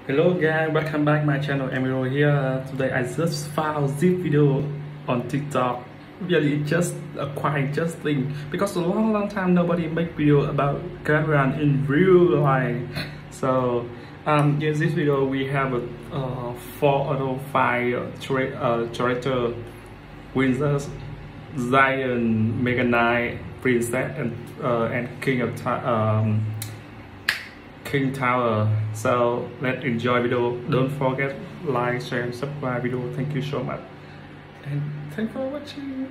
Hello guys, welcome back my channel. Emiro here. Today I just found this video on TikTok. Really just quite interesting because a long time nobody make video about Cameron in real life. So in this video we have a 4 out of 5 character: Princess, Zion, Mega Knight, Princess, and King of King Tower. So let's enjoy video. Don't forget like, share, and subscribe video. Thank you so much and thanks for watching.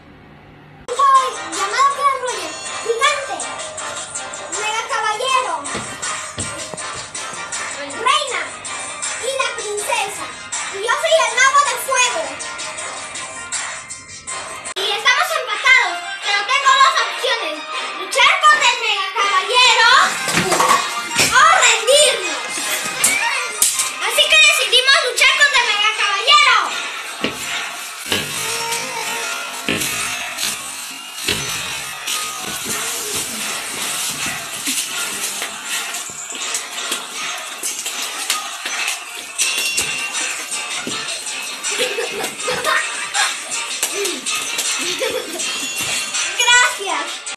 Llamado Clan Roger, gigante, mega caballero, reina y la princesa. Y yo soy el mago de fuego. Y estamos empatados, pero tengo dos opciones: luchar contra el mega caballero o rendirnos. Así que decidimos luchar contra el mega caballero. Gracias.